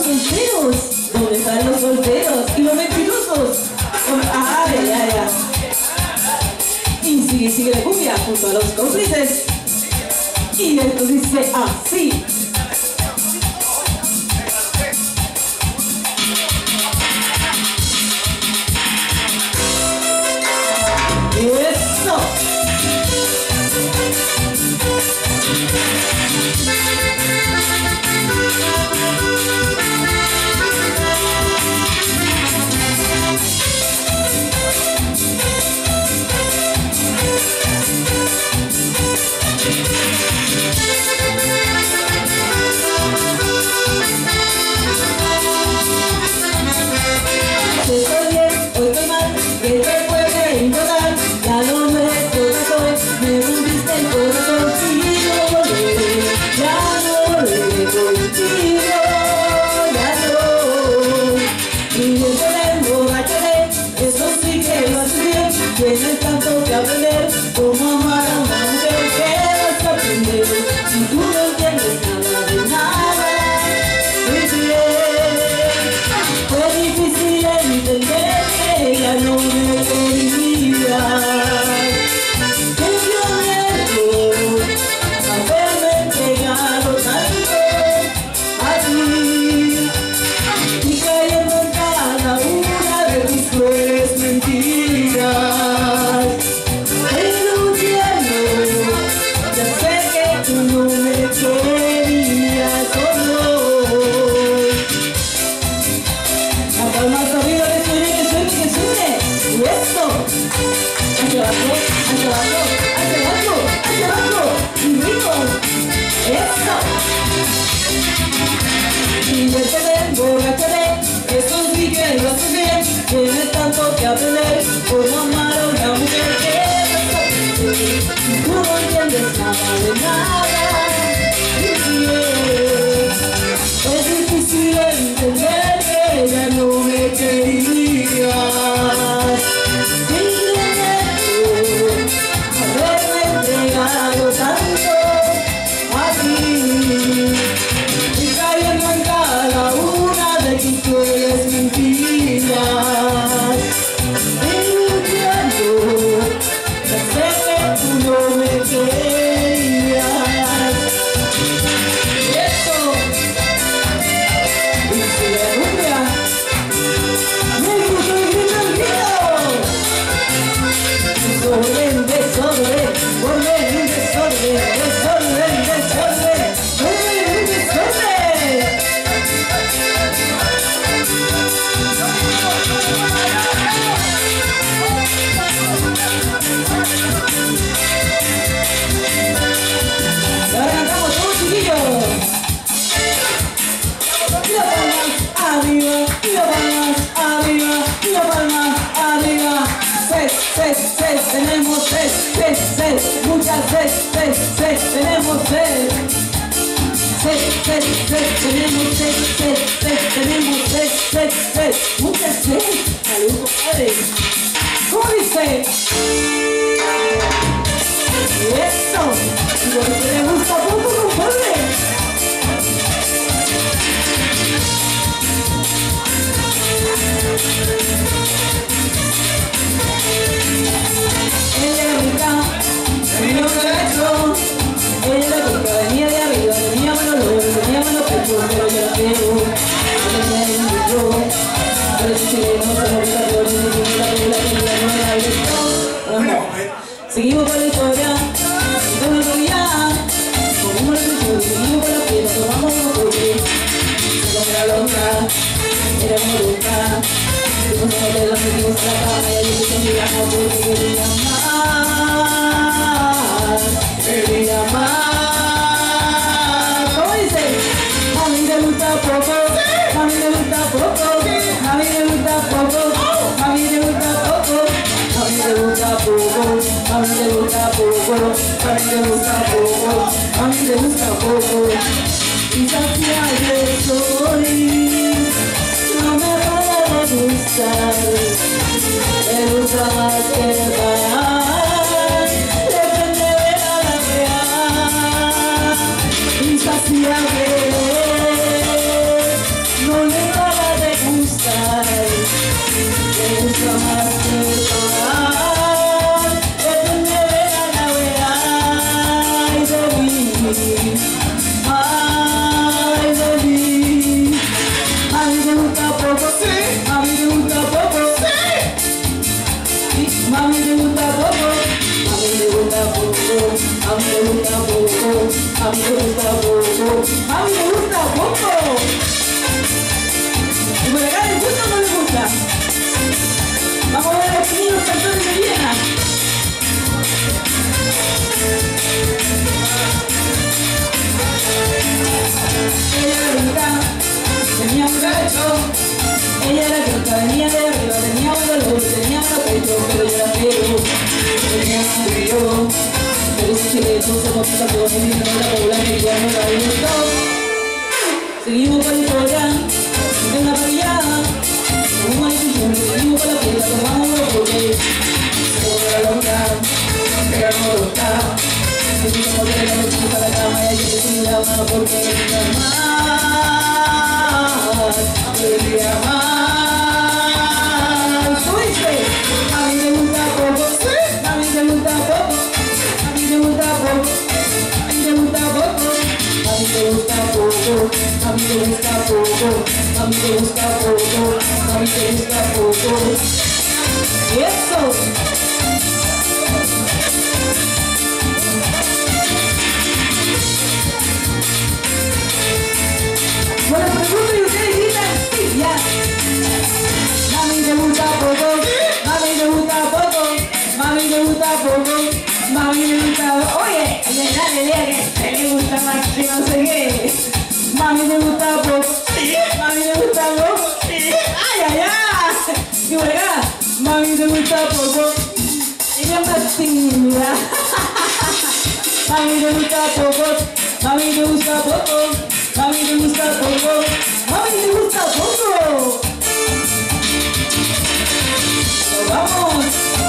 solteros? ¿Dónde están los solteros? ¿Y los mentirosos? Ay, ay, ay. Y sigue la cumbia junto a los cómplices. Y esto dice así. ¡Eso! Estoy bien, hoy estoy mal, ¿qué te puede importar? Ya no me soy, me rompiste el corazón y no volveré, ya no volveré contigo, ya no. Y yo te emborracharé, eso sí que lo hace bien, tienes tanto que aprender, como amar a una mujer que vas a aprender, si tú no entiendes nada de nada, muy bien. Fue difícil entender que ya no me quería. Qué violento haberme entregado tanto a ti y cayendo en cada una de tus crueles mentiras. Pero entiendo, ya sé que tú no me querías solo. La palma hasta arriba, que suene, que suene, que suene. Y esto. Hacia abajo, hacia abajo, hacia abajo, hacia abajo. Y rico. Eso. Y yo te emborracharé, eso sí que lo haces bien. Tienes tanto que aprender, como amar a una mujer que vas a aprender. Y tú no entiendes nada de nada. Es difícil entender que ya no me querías. Haberme entregado tanto a ti y cayendo en cada una de tus crueles mentiras. Entiendo, ya sé que tú no me querías. Esto dice la cumbia. ¡México y grito! Desorden, desorden, volver un desorden, desorden, desorden, volver un desorden. Ahora cantamos todos, chiquillos. Y la palma arriba, y la palma arriba, y la palma arriba. Ses, tenemos ses, muchas ses, tenemos ses. Tenemos ses, muchas ses. Salud, compadre. ¿Cómo dice? Eso. Y lo que le gusta poco, compadre. Ella rica, venía un cagacho. Ella rica, venía de arriba, venía mano luego, venía mano pecho, pero yo la quiero. Ella me invitó, pero si no se lo rica, pero ni siquiera la regla que no me la gustó. Seguimos con la historia, con la historia. Comimos el suyo, seguimos con la piedra, tomamos unos coches. Se come la loca, era muy loca. Nos metimos en la cama y allí se miramos porque quería más, quería más. ¿Cómo dice? A mí me gusta poco, a mí me gusta poco, a mí me gusta poco, a mí me gusta poco, a mí me gusta poco, a mí me gusta poco, a mí me gusta poco, a mí me gusta poco. Y sacia de soy, no me puede gustar, me gusta más que parar, depende de nada real. Y sacia de no Mami te gusta poco, a mí me gusta poco, a mí me gusta poco, a mí me gusta poco, a mí me gusta poco. ¿Y por acá les gusta o no les gusta? Vamos a ver a los niños cantores de Viena. Ella era rica, tenía un gacho. Ella era rica, venía de arriba, tenía un dolor, tenía un pecho, pero yo era feo. Tenía un frío, pero si se le puso poquita con el niño de la población que ya no la gustó. Seguimos con la historia de una parrillada, con un marido, seguimos con la fiesta, tomamos los botes. Todo era loca, era loca. Seguimos con la noche para la cama y ahí se cuidaba porque quería más, quería más. ¡Subiste! A mí me gusta poco, a mí me gusta poco, a mí me gusta poco, a mí me gusta poco, a mí me gusta poco, a mí me gusta poco, a mí me gusta poco, a mí me gusta poco. ¡Eso! Bueno, pregunto y ustedes gritan, sí, ya. Mami te gusta poco, mami te gusta poco, mami te gusta poco, mami te gusta poco. Oye, dale, que le gusta más que no sé qué. Mami te gusta poco, mami te gusta poco. Ay, ay, ay. Y por acá, mami te gusta poco. Ella es más tímida. Mami te gusta poco, mami te gusta poco. Mami te gusta poco, mami te gusta poco. Nos vamos.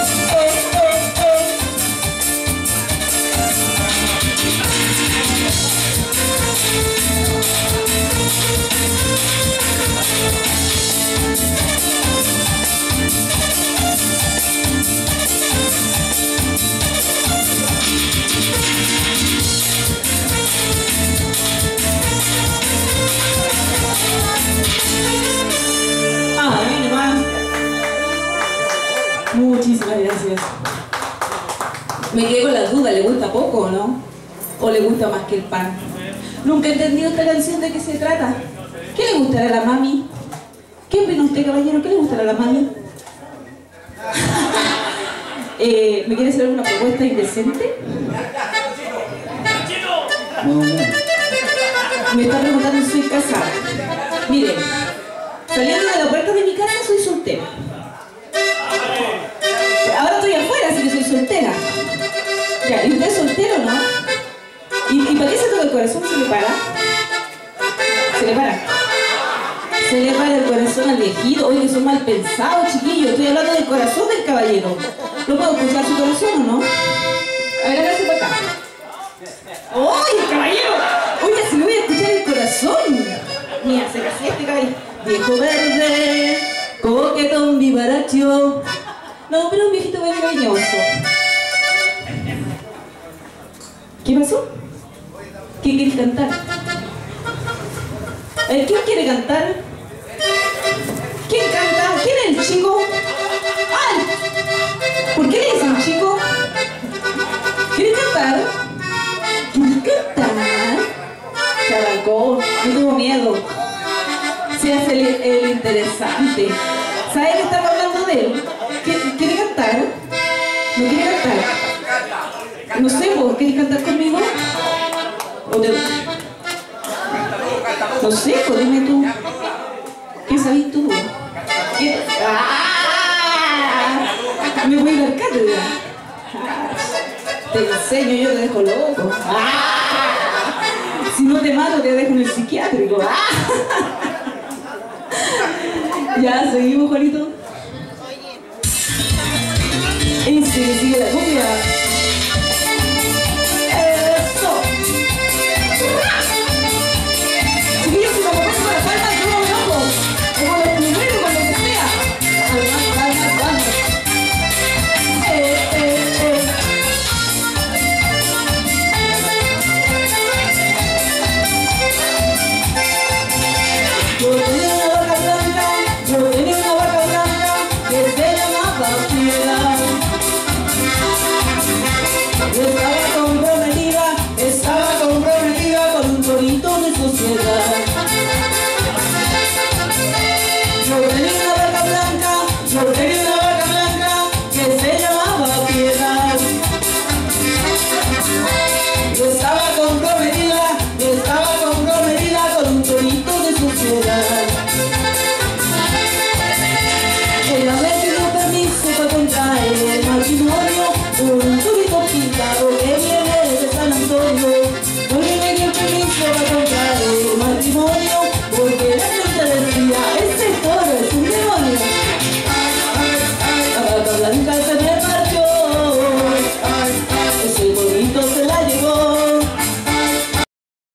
Muchísimas gracias. Me quedé con la duda, ¿le gusta poco o no? ¿O le gusta más que el pan? Nunca he entendido esta canción de qué se trata. ¿Qué le gustará a la mami? ¿Qué opina usted, caballero? ¿Qué le gustará a la mami? ¿Me quiere hacer alguna propuesta indecente? Me está preguntando si soy casada. Miren, saliendo de la puerta de mi casa soy soltera. Ahora estoy afuera, así que soy soltera. Ya, ¿y usted es soltero, no? ¿Y para qué se toca el corazón? ¿Se le para? ¿Se le para? Se le para el corazón al viejito. Oye, que son mal pensados, chiquillos. Estoy hablando del corazón del caballero. ¿No puedo escuchar su corazón o no? A ver, hágase para acá. ¡Oye, caballero! Oye, si me voy a escuchar el corazón. Mira, se casó este caballero. Viejo verde, coquetón vivaracho. No, pero un viejito muy cariñoso. ¿Qué pasó? ¿Qué quieres cantar? ¿Quién quiere cantar? ¿Quién canta? ¿Quién es el chico? ¡Ah! ¿Por qué le dicen chico? ¿Quieres cantar? ¿Quieres cantar? Chabacón, no tengo miedo. Se hace el interesante. ¿Sabe que estamos hablando de él? ¿Quiere cantar? ¿No quiere cantar? No sé, ¿vos querés cantar conmigo? ¿O te... No sé, pues dime tú. ¿Qué sabes tú? ¿Qué? ¡Ah! Me voy a dar cátedra. Te enseño, yo te dejo loco. ¡Ah! Si no te mato, te dejo en el psiquiátrico. ¡Ah! Ya, seguimos, Juanito.